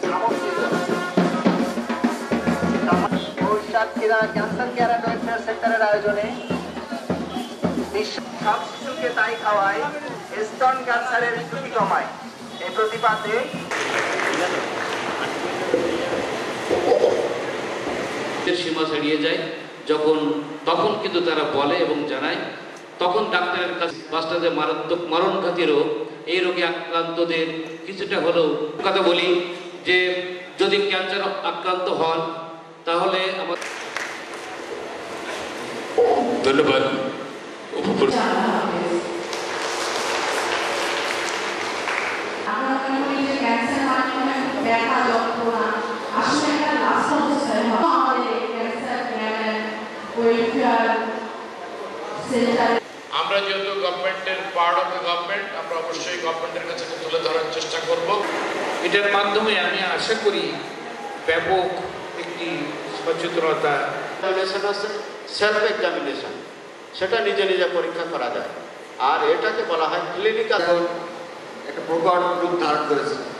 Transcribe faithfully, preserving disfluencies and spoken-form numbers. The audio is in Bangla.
Satkhira cancer care and welfare সেন্টারের আয়োজনে সব শিশুকে তাই খাওয়ায় স্তন ক্যান্সারের ঝুঁকি কমায়। এই প্রতিপাদে সীমা ছাড়িয়ে যায় যখন তখন কিন্তু তারা বলে এবং জানায়, তখন ডাক্তারের কাছে বাচ্চাদের মারাত্মক মরণঘাতী রোগ, এই রোগে আক্রান্তদের কিছুটা হলেও কথা বলি যে যদি ক্যান্সার আক্রান্ত হন তাহলে আমার ধন্যবাদ। আমরা যেহেতু গভর্নমেন্টের পার্ট অফ দ্য গভর্নমেন্ট, আমরা অবশ্যই গভর্নমেন্টের কাছে তুলে ধরার চেষ্টা করব। এটার মাধ্যমে আমি আশা করি ব্যাপক একটি সচেতনতা। সেলফ এক্সামিনেশন, সেটা নিজে নিজে পরীক্ষা করা যায়, আর এটাকে বলা হয় ক্লিনিক্যাল। একটা প্রকট রূপ ধারণ করেছে।